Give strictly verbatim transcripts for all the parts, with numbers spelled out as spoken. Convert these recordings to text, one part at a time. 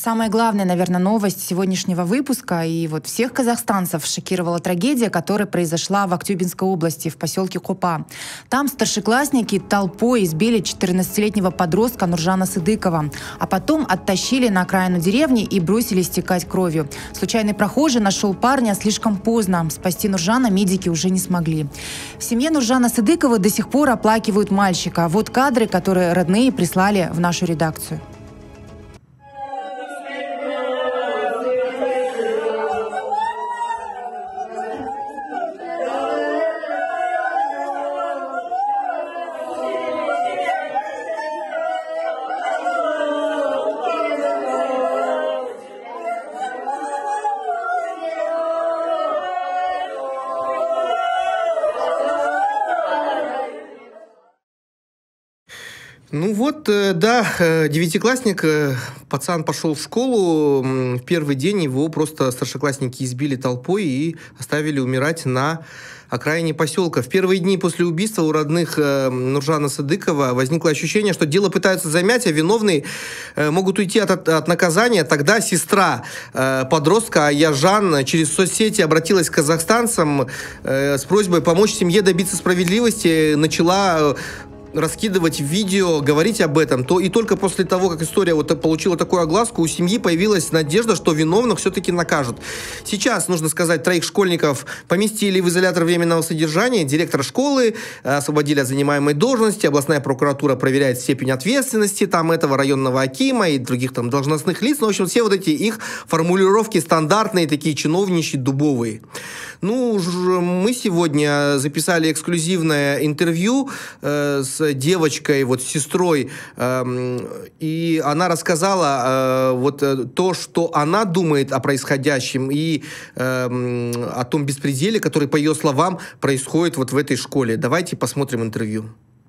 Самая главная, наверное, новость сегодняшнего выпуска и вот всех казахстанцев шокировала трагедия, которая произошла в Актюбинской области, в поселке Копа. Там старшеклассники толпой избили четырнадцатилетнего подростка Нуржана Сыдыкова, а потом оттащили на окраину деревни и бросили истекать кровью. Случайный прохожий нашел парня слишком поздно. Спасти Нуржана медики уже не смогли. В семье Нуржана Сыдыкова до сих пор оплакивают мальчика. Вот кадры, которые родные прислали в нашу редакцию. Ну вот, да, девятиклассник, пацан пошел в школу, в первый день его просто старшеклассники избили толпой и оставили умирать на окраине поселка. В первые дни после убийства у родных Нуржана Сыдыкова возникло ощущение, что дело пытаются замять, а виновные могут уйти от, от наказания. Тогда сестра подростка Аяжан через соцсети обратилась к казахстанцам с просьбой помочь семье добиться справедливости, начала раскидывать видео, говорить об этом, то и только после того, как история вот получила такую огласку, у семьи появилась надежда, что виновных все-таки накажут. Сейчас, нужно сказать, троих школьников поместили в изолятор временного содержания, директор школы освободили от занимаемой должности, областная прокуратура проверяет степень ответственности там этого районного акима и других там должностных лиц. Ну, в общем, все вот эти их формулировки стандартные, такие чиновничьи, дубовые. Ну, мы сегодня записали эксклюзивное интервью э, с девочкой, вот с сестрой, э, и она рассказала э, вот то, что она думает о происходящем и э, о том беспределе, который, по ее словам, происходит вот в этой школе. Давайте посмотрим интервью.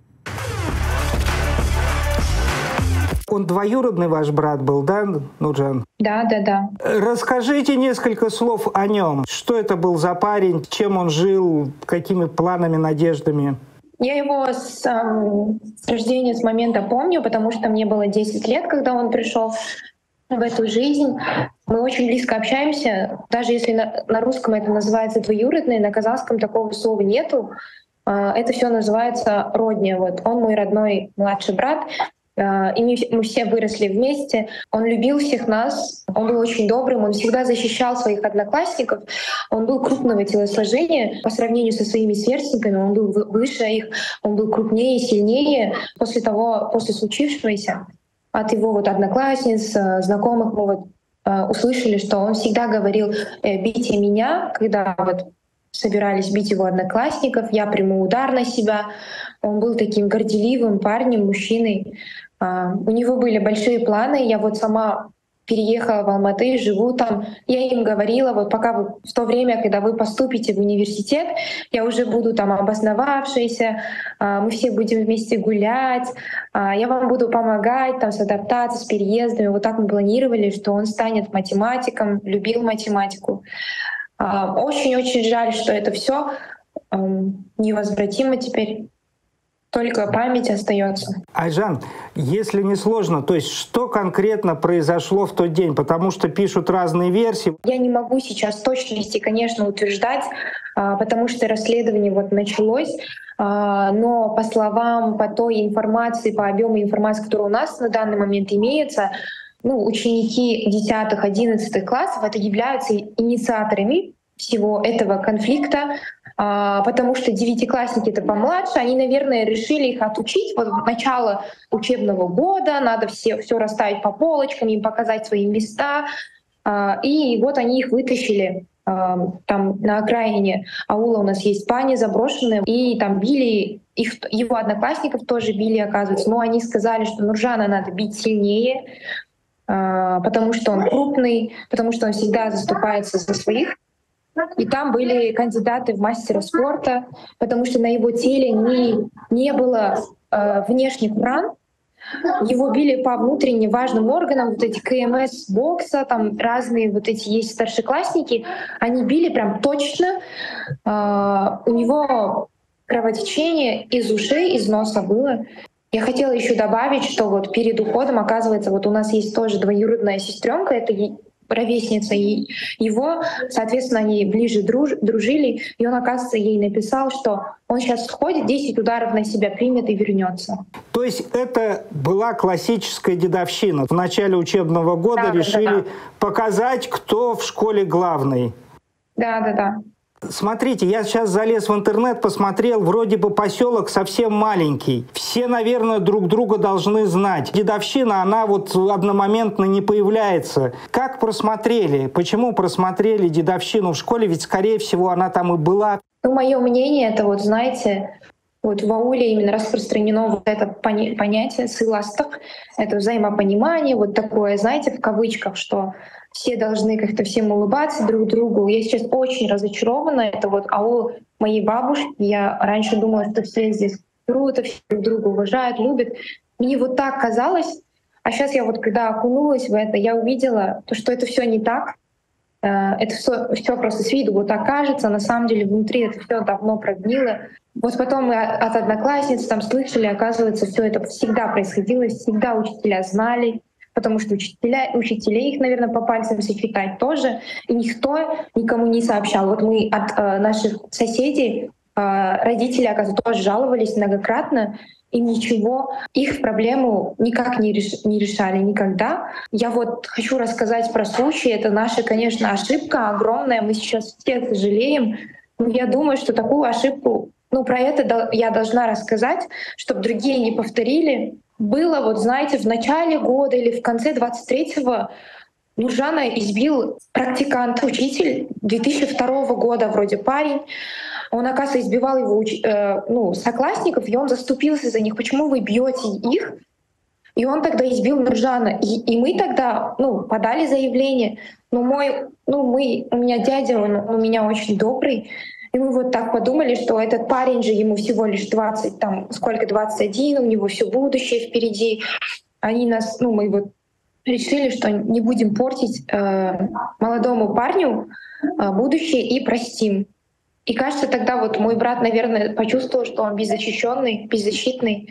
Он двоюродный ваш брат был, да, Нуржан? Да, да, да. Расскажите несколько слов о нем. Что это был за парень, чем он жил, какими планами, надеждами? Я его с, эм, с рождения, с момента помню, потому что мне было десять лет, когда он пришел в эту жизнь. Мы очень близко общаемся. Даже если на, на русском это называется двоюродный, на казахском такого слова нету. Э, это все называется родня. Вот он мой родной младший брат. И мы, мы все выросли вместе. Он любил всех нас, он был очень добрым, он всегда защищал своих одноклассников. Он был крупного телосложения по сравнению со своими сверстниками. Он был выше их, он был крупнее, сильнее. После того, после случившегося, от его вот одноклассниц, знакомых мы вот услышали, что он всегда говорил: «Бейте меня», когда вот собирались бить его одноклассников, я приму удар на себя. Он был таким горделивым парнем, мужчиной. У него были большие планы. Я вот сама переехала в Алматы, живу там. Я им говорила, вот пока вы в то время, когда вы поступите в университет, я уже буду там обосновавшейся, мы все будем вместе гулять, я вам буду помогать там с адаптацией, с переездами. Вот так мы планировали, что он станет математиком, любил математику. Очень-очень жаль, что это все невозвратимо теперь. Только память остается. Айжан, если не сложно, то есть что конкретно произошло в тот день? Потому что пишут разные версии. Я не могу сейчас в точности, конечно, утверждать, потому что расследование вот началось. Но по словам, по той информации, по объему информации, которая у нас на данный момент имеется, ну, ученики десятых-одиннадцатых классов это являются инициаторами всего этого конфликта, потому что девятиклассники это помладше, они, наверное, решили их отучить. Вот в начало учебного года надо все, все расставить по полочкам, им показать свои места. И вот они их вытащили. Там на окраине аула у нас есть бани заброшенные, и там били их, его одноклассников тоже били, оказывается. Но они сказали, что Нуржана надо бить сильнее, потому что он крупный, потому что он всегда заступается за своих. И там были кандидаты в мастера спорта, потому что на его теле не, не было э, внешних ран. Его били по внутренне важным органам, вот эти КМС бокса, там разные вот эти есть старшеклассники, они били прям точно. Э, у него кровотечение из ушей, из носа было. Я хотела еще добавить, что вот перед уходом, оказывается, вот у нас есть тоже двоюродная сестренка, это е- ровесница и его, соответственно, они ближе друж- дружили, и он, оказывается, ей написал, что он сейчас сходит, десять ударов на себя примет и вернется. То есть это была классическая дедовщина. В начале учебного года Да, да, решили да, да. показать, кто в школе главный. Да, да, да. Смотрите, я сейчас залез в интернет, посмотрел, вроде бы поселок совсем маленький. Все, наверное, друг друга должны знать. Дедовщина, она вот одномоментно не появляется. Как просмотрели? Почему просмотрели дедовщину в школе? Ведь, скорее всего, она там и была. Ну, мое мнение, это вот, знаете, вот в ауле именно распространено вот это пони- понятие сыластық, это взаимопонимание, вот такое, знаете, в кавычках, что все должны как-то всем улыбаться друг другу. Я сейчас очень разочарована. Это вот аул моей бабушки. Я раньше думала, что все здесь круто, все друг друга уважают, любят. Мне вот так казалось. А сейчас я вот, когда окунулась в это, я увидела, то, что это все не так. Э, Это все просто с виду вот так кажется. На самом деле внутри это все давно прогнило. Вот потом мы от одноклассниц там слышали, оказывается, все это всегда происходило, всегда учителя знали. Потому что учителя, учителей их, наверное, по пальцам сосчитать тоже. И никто никому не сообщал. Вот мы от э, наших соседей, э, родители, оказывается, тоже жаловались многократно, им ничего, их проблему никак не, реш, не решали никогда. Я вот хочу рассказать про случай. Это наша, конечно, ошибка огромная. Мы сейчас все сожалеем. Но я думаю, что такую ошибку, ну, про это я должна рассказать, чтобы другие не повторили. Было, вот знаете, в начале года или в конце двадцать третьего Нуржана избил практикант, учитель две тысячи второго года вроде парень. Он, оказывается, избивал его уч... э, ну, соклассников, и он заступился за них. Почему вы бьете их? И он тогда избил Нуржана. И, и мы тогда ну, подали заявление. Но мой, ну, мы, у меня дядя, он у меня очень добрый. И мы вот так подумали, что этот парень же, ему всего лишь двадцать, там, сколько, двадцать один, у него все будущее впереди. Они нас, ну, мы вот решили, что не будем портить э, молодому парню э, будущее и простим. И кажется, тогда вот мой брат, наверное, почувствовал, что он беззащищенный, беззащитный,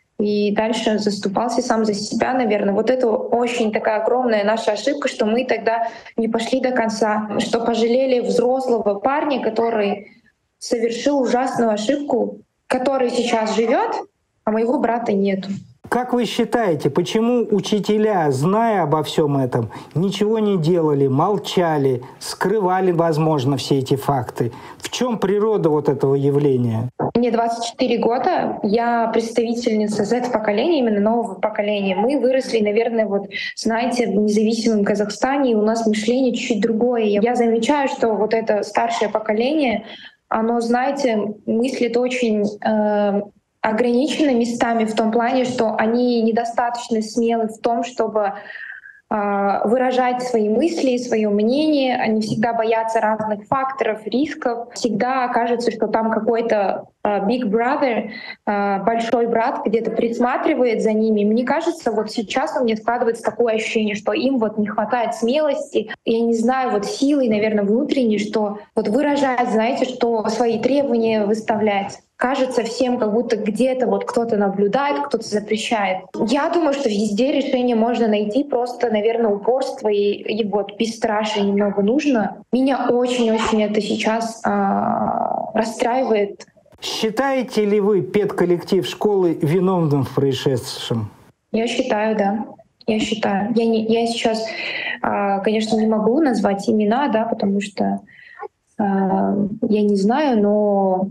и дальше заступался сам за себя, наверное. Вот это очень такая огромная наша ошибка, что мы тогда не пошли до конца, что пожалели взрослого парня, который совершил ужасную ошибку, который сейчас живет, а моего брата нету. Как вы считаете, почему учителя, зная обо всем этом, ничего не делали, молчали, скрывали, возможно, все эти факты? В чем природа вот этого явления? Мне двадцать четыре года, я представительница зет-поколения, именно нового поколения. Мы выросли, наверное, вот, знаете, в независимом Казахстане, и у нас мышление чуть-чуть другое. Я замечаю, что вот это старшее поколение, оно, знаете, мыслит очень э, ограничено местами в том плане, что они недостаточно смелы в том, чтобы выражать свои мысли, свое мнение. Они всегда боятся разных факторов, рисков. Всегда кажется, что там какой-то uh, big brother, uh, большой брат где-то присматривает за ними. Мне кажется, вот сейчас у меня складывается такое ощущение, что им вот не хватает смелости, я не знаю, вот силы, наверное, внутренней, что вот выражать, знаете, что свои требования выставлять. Кажется всем, как будто где-то вот кто-то наблюдает, кто-то запрещает. Я думаю, что везде решение можно найти, просто, наверное, упорство и, и вот бесстрашие немного нужно. Меня очень-очень это сейчас а, расстраивает. Считаете ли вы педколлектив школы виновным в происшедшем? Я считаю, да. Я считаю. Я, не, я сейчас, а, конечно, не могу назвать имена, да, потому что а, я не знаю, но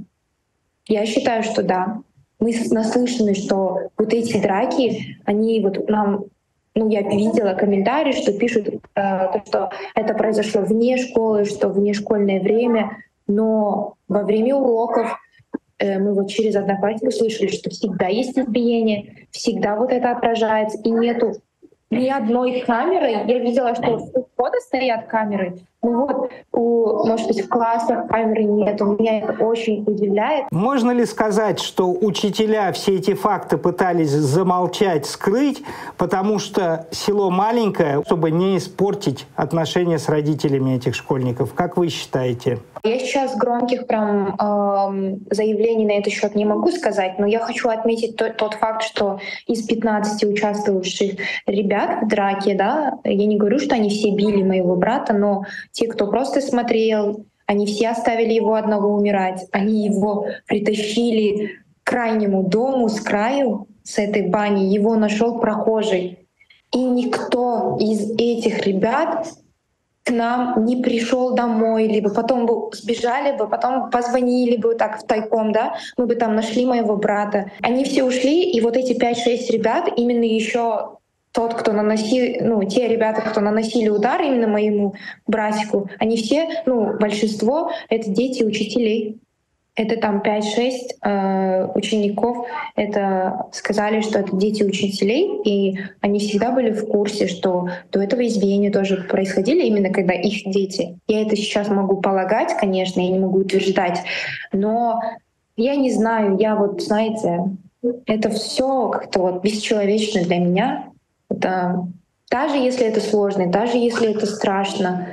я считаю, что да. Мы наслышаны, что вот эти драки, они вот нам, ну я видела комментарии, что пишут, э, то, что это произошло вне школы, что вне школьное время, но во время уроков э, мы вот через одноклассников слышали, что всегда есть избиение, всегда вот это отражается, и нету ни одной камеры. Я видела, что в входа стоят камеры. Ну вот, у, может быть, в классах камеры нет. Меня это очень удивляет. Можно ли сказать, что учителя все эти факты пытались замолчать, скрыть, потому что село маленькое, чтобы не испортить отношения с родителями этих школьников? Как вы считаете? Я сейчас громких прям эм, заявлений на этот счет не могу сказать, но я хочу отметить тот, тот факт, что из пятнадцати участвовавших ребят в драке, да, я не говорю, что они все били моего брата, но те, кто просто смотрел, они все оставили его одного умирать, они его притащили к крайнему дому с краю, с этой бани, его нашел прохожий. И никто из этих ребят к нам не пришел домой, либо потом бы сбежали бы, потом позвонили бы так в тайком, да, мы бы там нашли моего брата. Они все ушли, и вот эти пять-шесть ребят, именно еще тот, кто наносил, ну, те ребята, кто наносили удар именно моему братику, они все, ну, большинство — это дети учителей. Это там пять-шесть э, учеников, это сказали, что это дети учителей, и они всегда были в курсе, что до этого избиения тоже происходили, именно когда их дети. Я это сейчас могу полагать, конечно, я не могу утверждать, но я не знаю, я вот, знаете, это все как-то вот бесчеловечно для меня. Это, даже если это сложно, даже если это страшно,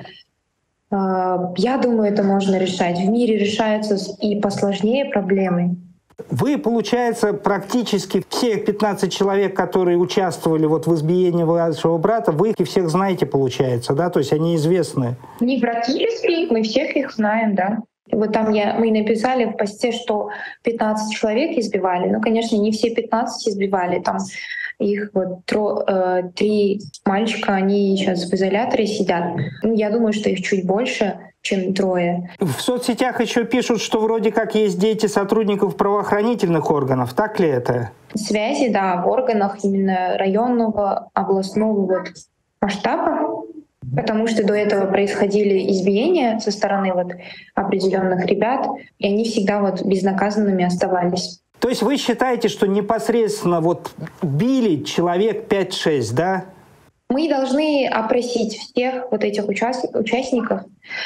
я думаю, это можно решать. В мире решаются и посложнее проблемы. Вы, получается, практически все пятнадцать человек, которые участвовали вот в избиении вашего брата, вы их всех знаете, получается, да? То есть они известны? Не практически, мы всех их знаем, да. Вот там я, мы написали в посте, что пятнадцать человек избивали. Ну, конечно, не все пятнадцать избивали. Там их вот тро, э, три мальчика, они сейчас в изоляторе сидят. Ну, я думаю, что их чуть больше, чем трое. В соцсетях еще пишут, что вроде как есть дети сотрудников правоохранительных органов. Так ли это? Связи, да, в органах именно районного, областного вот масштаба. Потому что до этого происходили избиения со стороны вот определенных ребят, и они всегда вот безнаказанными оставались. То есть вы считаете, что непосредственно вот били человек пять-шесть, да? Мы должны опросить всех вот этих участ... участников.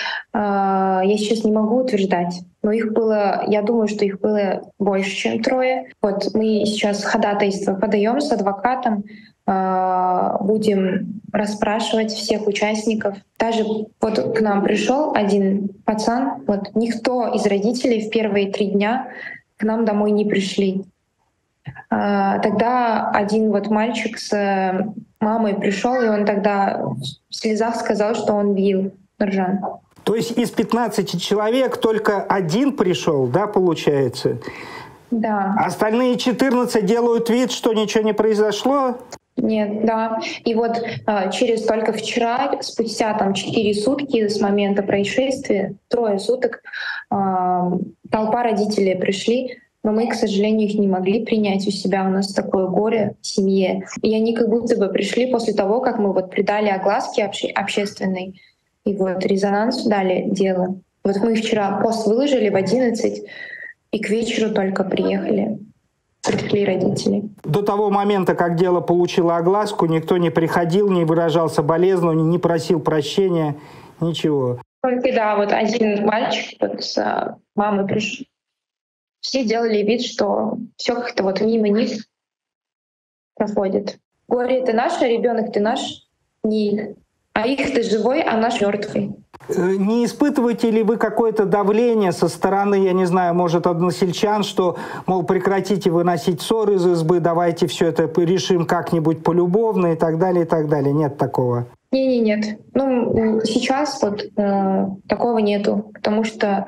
Я сейчас не могу утверждать, но их было, я думаю, что их было больше, чем трое. Вот мы сейчас ходатайство подаем с адвокатом, будем расспрашивать всех участников. Даже вот к нам пришел один пацан, вот никто из родителей в первые три дня к нам домой не пришли. Тогда один вот мальчик с мамой пришел, и он тогда в слезах сказал, что он бил Нуржан. То есть из пятнадцати человек только один пришел, да, получается? Да. Остальные четырнадцать делают вид, что ничего не произошло? Нет, да. И вот а, через только вчера, спустя там четыре сутки с момента происшествия, трое суток, а, толпа родителей пришли, но мы, к сожалению, их не могли принять у себя. У нас такое горе в семье. И они как будто бы пришли после того, как мы вот придали огласке обще- общественной, и вот резонанс дали дело. Вот мы вчера пост выложили в одиннадцать, и к вечеру только приехали. Пришли родители. До того момента, как дело получило огласку, никто не приходил, не выражал соболезнования, не просил прощения, ничего. Только да, вот один мальчик вот с мамой пришел. Все делали вид, что все как-то вот мимо них проходит. Горе — это наш, а ребенок — ты наш, не их. А их — ты живой, а наш — мертвый. Не испытываете ли вы какое-то давление со стороны, я не знаю, может, односельчан, что, мол, прекратите выносить ссоры из избы, давайте все это решим как-нибудь полюбовно и так далее, и так далее? Нет такого? Не, не, нет. Ну, сейчас вот э, такого нету, потому что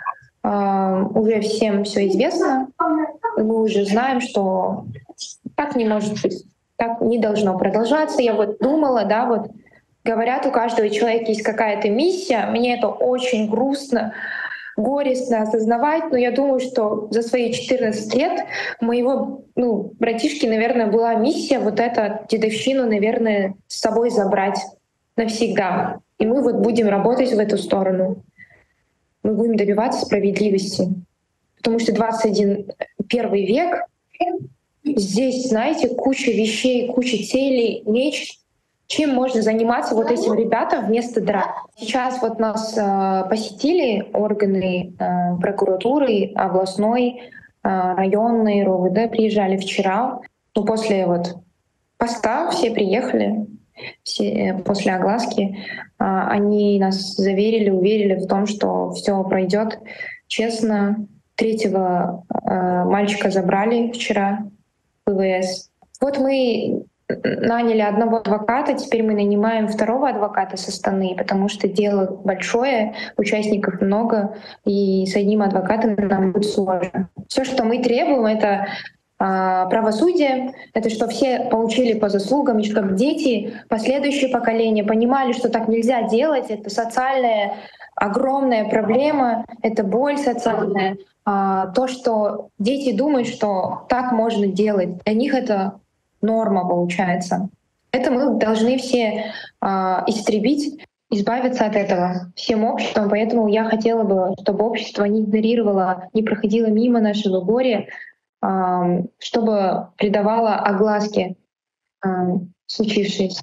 э, уже всем все известно. Мы уже знаем, что так не может быть, так не должно продолжаться. Я вот думала, да, вот говорят, у каждого человека есть какая-то миссия. Мне это очень грустно, горестно осознавать, но я думаю, что за свои четырнадцать лет у моего ну, братишки, наверное, была миссия вот эту дедовщину, наверное, с собой забрать навсегда. И мы вот будем работать в эту сторону. Мы будем добиваться справедливости. Потому что двадцать первый век, здесь, знаете, куча вещей, куча целей, меч. чем можно заниматься вот этим ребятам вместо драк. Сейчас вот нас э, посетили органы э, прокуратуры, областной, э, районной, РОВД, приезжали вчера. Ну, после вот поста все приехали, все, э, после огласки. Э, они нас заверили, уверили в том, что все пройдет честно. Третьего э, мальчика забрали вчера в ВВС. Вот мы наняли одного адвоката, теперь мы нанимаем второго адвоката со стороны, потому что дело большое, участников много, и с одним адвокатом нам будет сложно. Все, что мы требуем, это а, правосудие, это что все получили по заслугам, и чтобы дети, последующее поколение понимали, что так нельзя делать, это социальная огромная проблема, это боль социальная. А, то, что дети думают, что так можно делать, для них это норма получается. Это мы должны все э, истребить, избавиться от этого всем обществом. Поэтому я хотела бы, чтобы общество не игнорировало, не проходило мимо нашего горя, э, чтобы придавало огласке э, случившееся.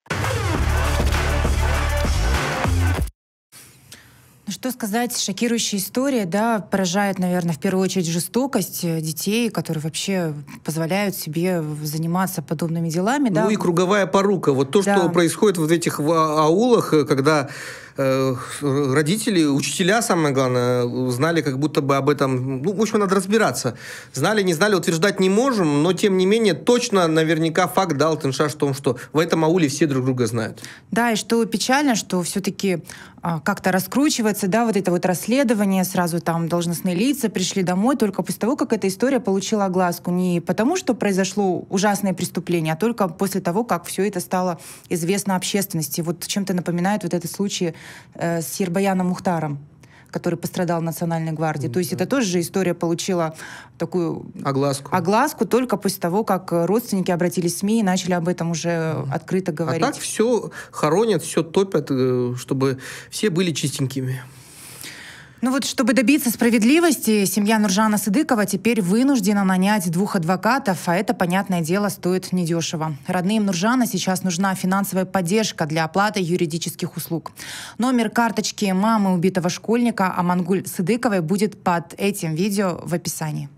Ну, что сказать, шокирующая история, да, поражает, наверное, в первую очередь жестокость детей, которые вообще позволяют себе заниматься подобными делами. Да. Ну и круговая порука. Вот то, да. что происходит вот в этих аулах, когда э, родители, учителя, самое главное, знали как будто бы об этом, ну, в общем, надо разбираться. Знали, не знали, утверждать не можем, но, тем не менее, точно, наверняка, факт дал тыншаш в том, что в этом ауле все друг друга знают. Да, и что печально, что все-таки а, как-то раскручивается, да, вот это вот расследование, сразу там должностные лица пришли домой только после того, как эта история получила огласку. Не потому, что произошло ужасное преступление, а только после того, как все это стало известно общественности. Вот чем-то напоминает вот этот случай э, с Ербаяном Мухтаром, который пострадал в Национальной гвардии. Mm-hmm. То есть это тоже же история получила такую огласку. огласку только после того, как родственники обратились в СМИ и начали об этом уже mm-hmm. открыто говорить. А так все хоронят, все топят, чтобы все были чистенькими. Ну вот, чтобы добиться справедливости, семья Нуржана Сыдыкова теперь вынуждена нанять двух адвокатов, а это, понятное дело, стоит недешево. Родным Нуржана сейчас нужна финансовая поддержка для оплаты юридических услуг. Номер карточки мамы убитого школьника Амангуль Сыдыковой будет под этим видео в описании.